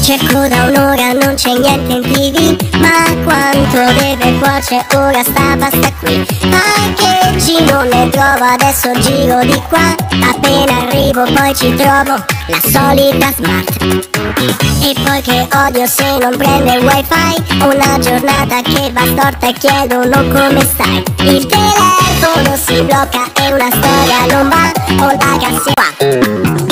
Cerco da un'ora, non c'è niente in TV, ma quanto deve cuocere ora sta pasta qui. Parcheggi non ne trovo, adesso giro di qua. Appena arrivo poi ci trovo la solita smart. E poi che odio se non prende il wifi, una giornata che va storta e chiedono come stai. Il telefono si blocca e una storia non va, o la cassi qua.